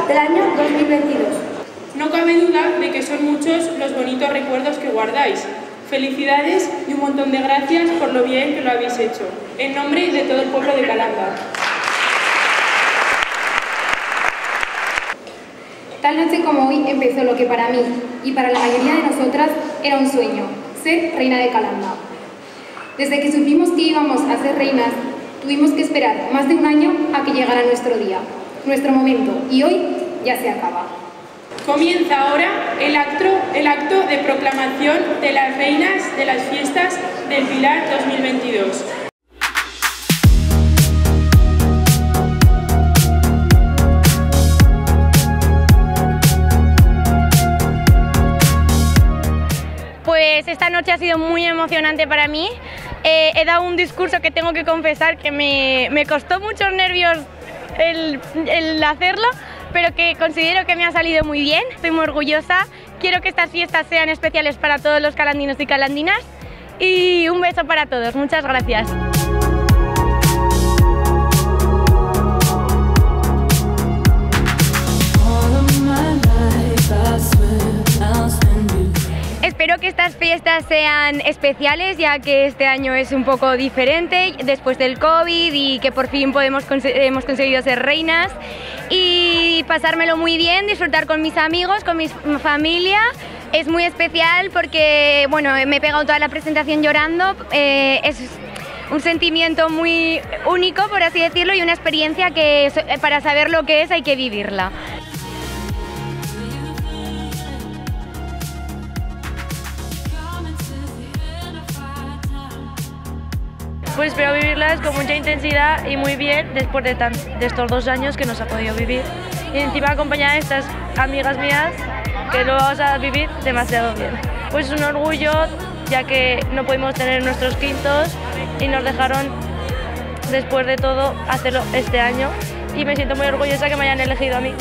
del año 2022. No cabe duda de que son muchos los bonitos recuerdos que guardáis. Felicidades y un montón de gracias por lo bien que lo habéis hecho. En nombre de todo el pueblo de Calanda. Tal noche como hoy empezó lo que para mí y para la mayoría de nosotras era un sueño, ser reina de Calanda. Desde que supimos que íbamos a ser reinas, tuvimos que esperar más de un año a que llegara nuestro día, nuestro momento, y hoy ya se acaba. Comienza ahora el acto de proclamación de las reinas de las fiestas del Pilar 2022. Pues esta noche ha sido muy emocionante para mí. He dado un discurso que tengo que confesar que me costó muchos nervios el hacerlo, pero que considero que me ha salido muy bien. Estoy muy orgullosa. Quiero que estas fiestas sean especiales para todos los calandinos y calandinas. Y un beso para todos. Muchas gracias. Espero que estas fiestas sean especiales, ya que este año es un poco diferente después del COVID y que por fin hemos conseguido ser reinas, y pasármelo muy bien, disfrutar con mis amigos, con mi familia. Es muy especial porque bueno, me he pegado toda la presentación llorando. Es un sentimiento muy único, por así decirlo, y una experiencia que para saber lo que es hay que vivirla. Pues espero vivirlas con mucha intensidad y muy bien después de estos 2 años que nos ha podido vivir. Y encima acompañar a estas amigas mías que lo vamos a vivir demasiado bien. Pues es un orgullo, ya que no pudimos tener nuestros quintos y nos dejaron, después de todo, hacerlo este año. Y me siento muy orgullosa que me hayan elegido a mí.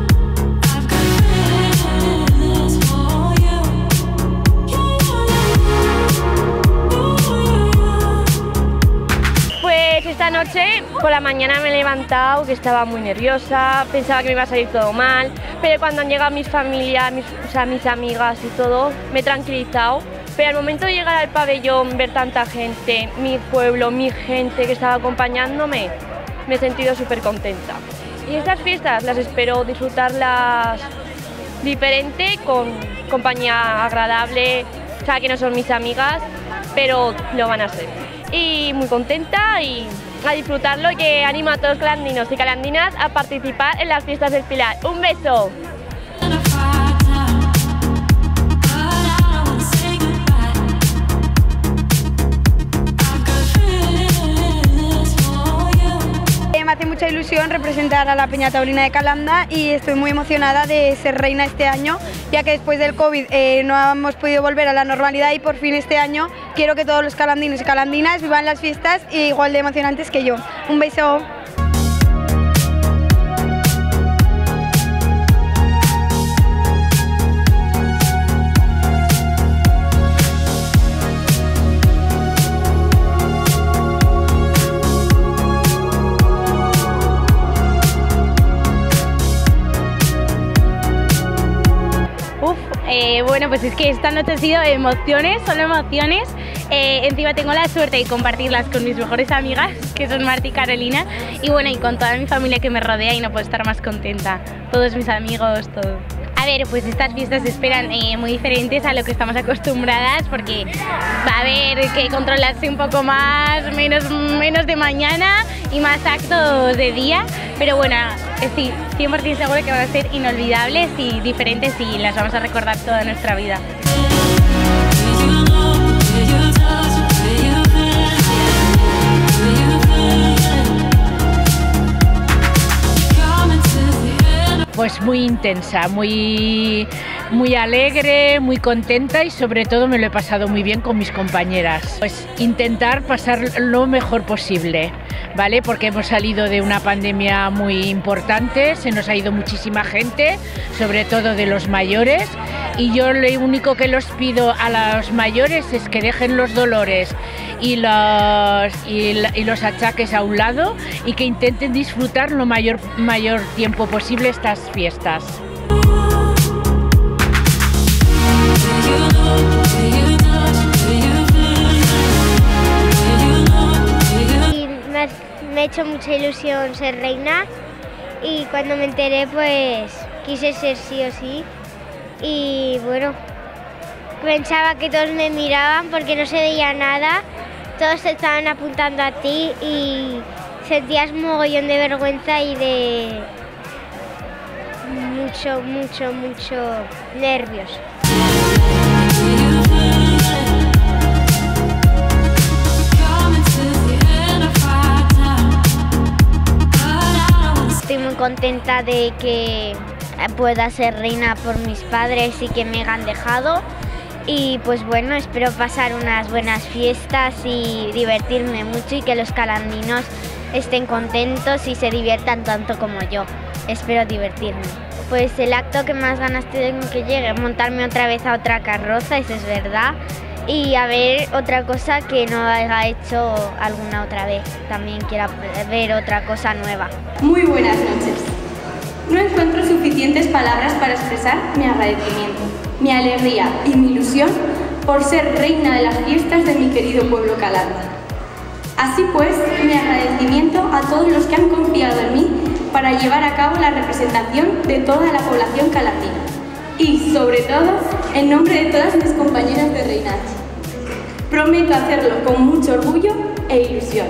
Esta noche por la mañana me he levantado que estaba muy nerviosa, pensaba que me iba a salir todo mal, pero cuando han llegado mis familias, mis amigas y todo, me he tranquilizado. Pero al momento de llegar al pabellón, ver tanta gente, mi pueblo, mi gente que estaba acompañándome, me he sentido súper contenta. Y estas fiestas las espero disfrutarlas diferente, con compañía agradable, o sea que no son mis amigas, pero lo van a ser. Y muy contenta y a disfrutarlo, y que animo a todos los calandinos y calandinas a participar en las fiestas del Pilar. ¡Un beso! Me hace mucha ilusión representar a la Peña Taurina de Calanda y estoy muy emocionada de ser reina este año, ya que después del COVID no hemos podido volver a la normalidad, y por fin este año quiero que todos los calandinos y calandinas vivan las fiestas igual de emocionantes que yo. Un beso. Bueno, pues es que esta noche ha sido emociones, solo emociones. Encima tengo la suerte de compartirlas con mis mejores amigas, que son Marta y Carolina, y bueno, y con toda mi familia que me rodea, y no puedo estar más contenta. Todos mis amigos, todo. A ver, pues estas fiestas se esperan muy diferentes a lo que estamos acostumbradas, porque va a haber que controlarse un poco más, menos de mañana y más actos de día, pero bueno, estoy 100% seguro que van a ser inolvidables y diferentes, y las vamos a recordar toda nuestra vida. Pues muy intensa, muy alegre, muy contenta, y sobre todo me lo he pasado muy bien con mis compañeras. Pues intentar pasar lo mejor posible, ¿vale? Porque hemos salido de una pandemia muy importante, se nos ha ido muchísima gente, sobre todo de los mayores, y yo lo único que les pido a los mayores es que dejen los dolores y los achaques a un lado y que intenten disfrutar lo mayor tiempo posible estas fiestas. Me ha hecho mucha ilusión ser reina y cuando me enteré pues quise ser sí o sí y bueno, pensaba que todos me miraban porque no se veía nada, todos se estaban apuntando a ti y sentías un mogollón de vergüenza y de mucho nervios. Estoy muy contenta de que pueda ser reina por mis padres y que me han dejado y pues bueno, espero pasar unas buenas fiestas y divertirme mucho y que los calandinos estén contentos y se diviertan tanto como yo. Espero divertirme. Pues el acto que más ganas tengo que llegue, montarme otra vez a otra carroza, eso es verdad, y a ver otra cosa que no haya hecho alguna otra vez. También quiero ver otra cosa nueva. Muy buenas noches. No encuentro suficientes palabras para expresar mi agradecimiento, mi alegría y mi ilusión por ser reina de las fiestas de mi querido pueblo Calanda. Así pues, mi agradecimiento a todos los que han confiado en mí para llevar a cabo la representación de toda la población calandina. Y, sobre todo, en nombre de todas mis compañeras de reinaje. Prometo hacerlo con mucho orgullo e ilusión.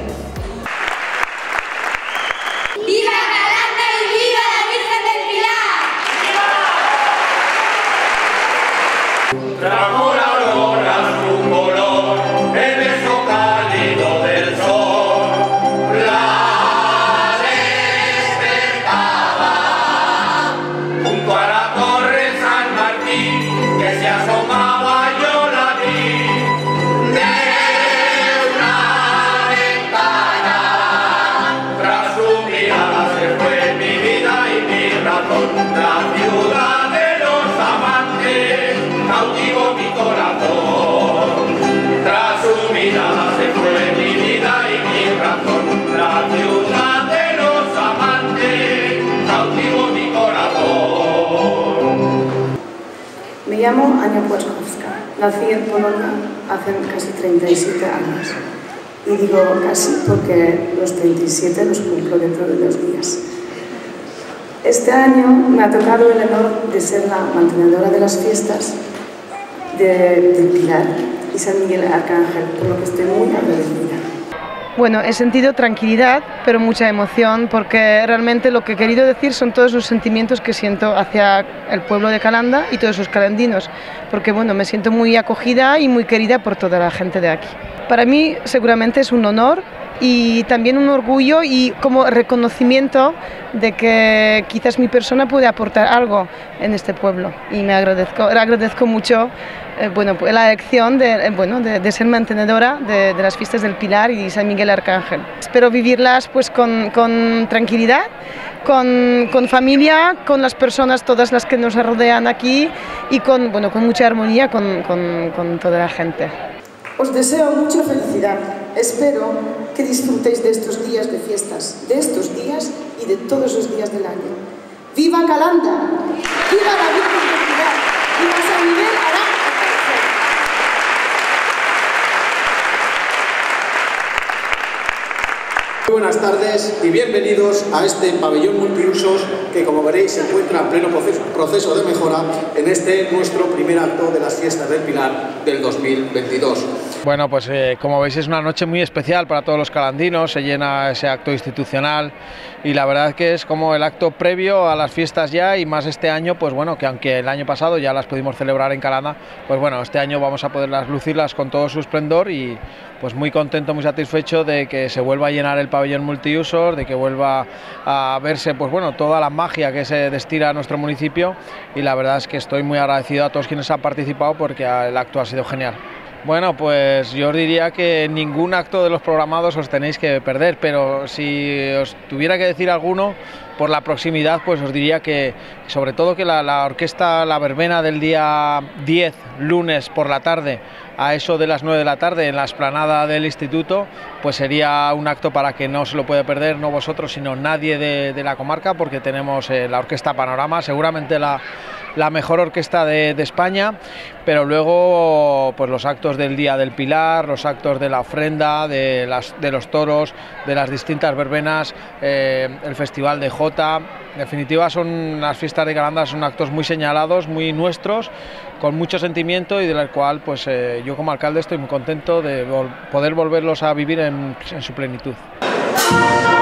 ¡Viva Calanda y viva la Virgen del Pilar! Trajo la aurora su color, el beso cálido del sol, la despertaba junto a la torre San Martín que se asomaba, yo la vi de una ventana. Tras su mirada se fue mi vida y mi razón, la ciudad de los amantes cautivó mi corazón. Tras su mirada se fue mi vida y mi razón, la ciudad de los amantes cautivó mi corazón. Me llamo Ania Płaczkowska, nací en Polonia hace casi 37 años. Y digo casi porque los 37 los cumplo dentro de 2 días. Este año me ha tocado el honor de ser la mantenedora de las fiestas del Pilar y San Miguel Arcángel, por lo que estoy muy agradecida. Bueno, he sentido tranquilidad, pero mucha emoción, porque realmente lo que he querido decir son todos los sentimientos que siento hacia el pueblo de Calanda y todos sus calandinos, porque bueno, me siento muy acogida y muy querida por toda la gente de aquí. Para mí seguramente es un honor y también un orgullo y como reconocimiento de que quizás mi persona puede aportar algo en este pueblo, y me agradezco mucho la elección de ser mantenedora de las fiestas del Pilar y San Miguel Arcángel. Espero vivirlas pues con tranquilidad, con familia, con las personas todas las que nos rodean aquí y con mucha armonía con toda la gente. Os deseo mucha felicidad. Espero que disfrutéis de estos días de fiestas, de estos días y de todos los días del año. ¡Viva Calanda! ¡Viva la Virgen del Pilar! ¡Viva San Miguel Arcángel! Muy buenas tardes y bienvenidos a este pabellón multiusos que, como veréis, se encuentra en pleno proceso de mejora en este nuestro primer acto de las fiestas del Pilar del 2022. Bueno, pues como veis es una noche muy especial para todos los calandinos, se llena ese acto institucional y la verdad que es como el acto previo a las fiestas ya, y más este año, pues bueno, que aunque el año pasado ya las pudimos celebrar en Calanda, pues bueno, este año vamos a poderlas lucirlas con todo su esplendor y pues muy contento, muy satisfecho de que se vuelva a llenar el pabellón multiusos, de que vuelva a verse pues bueno, toda la magia que se destila a nuestro municipio, y la verdad es que estoy muy agradecido a todos quienes han participado porque el acto ha sido genial. Bueno, pues yo os diría que ningún acto de los programados os tenéis que perder, pero si os tuviera que decir alguno, por la proximidad, pues os diría que sobre todo que la orquesta, la verbena del día 10, lunes por la tarde, a eso de las 9 de la tarde en la explanada del instituto, pues sería un acto para que no se lo puede perder, no vosotros, sino nadie de la comarca, porque tenemos la Orquesta Panorama, seguramente la mejor orquesta de España, pero luego pues los actos del Día del Pilar, los actos de la ofrenda, de los toros, de las distintas verbenas, el Festival de Jota, en definitiva son las fiestas de Calanda, son actos muy señalados, muy nuestros, con mucho sentimiento y del cual pues yo como alcalde estoy muy contento de poder volverlos a vivir en su plenitud.